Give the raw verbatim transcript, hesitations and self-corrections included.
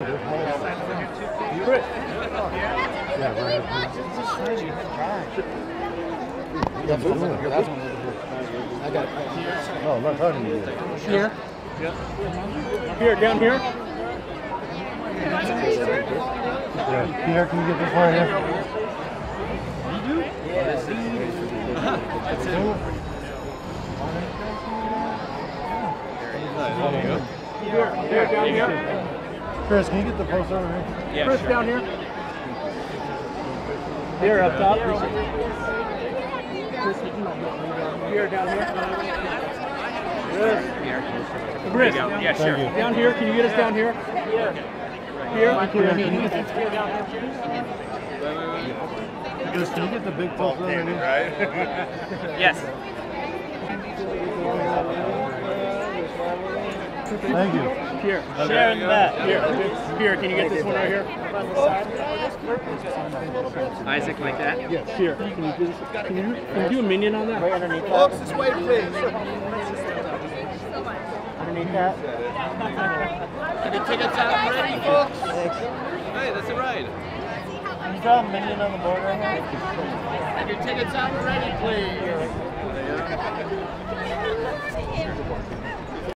Chris. Yeah, right. That's one. That's one. I got it. No, I'm not talking to you. Here. Yeah. Here, down here. Yeah. Pierre, can you get this one here? You do? Yeah. That's it. Here, here, down here. Chris, can you get the post over here? Yeah, Chris, sure. Down here. Here, up top. Here, down here. Chris. Chris. Yeah, sure. Down here. Can you get us down here? Here. Here. Here. Can you get us here down here? Chris, can you get the big post over here? Right? Yes. Thank you. Here. Sharing that. Here. Here. Can you get this one right here? Isaac, like that? Yes. Here. Can you do this? Can you, can you do a minion on that? Right underneath that. Folks, this way, please. Underneath that. Are your tickets out ready, folks? Hey, that's a ride. Can you draw a minion on the board right now? Are your tickets out ready, please?